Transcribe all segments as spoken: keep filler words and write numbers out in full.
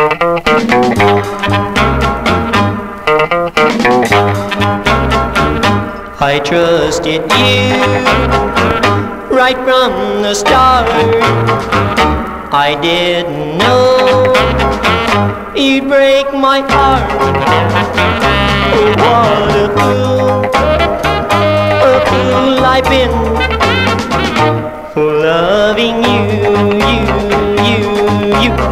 I trusted you right from the start. I didn't know you'd break my heart. Oh, what a fool, a fool I've been for loving you, you, you, you.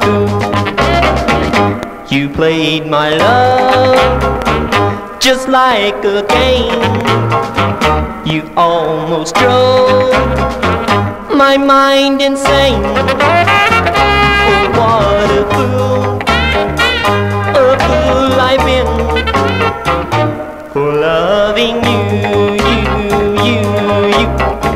You played my love just like a game. You almost drove my mind insane. Oh, what a fool, a fool I've been for loving you, you, you, you.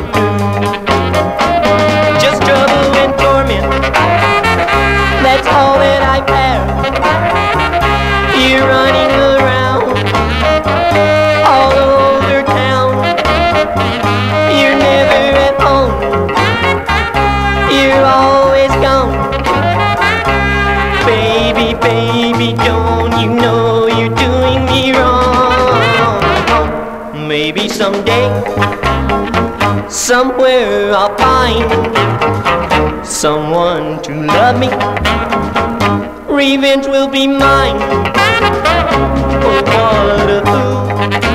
Just trouble and torment, that's all that I've had. You're running around all over town. You're never at home, you're always gone. Baby, baby, don't you know you're doing me wrong? Maybe someday, somewhere I'll find someone to love me. Revenge will be mine. Oh, what a fool,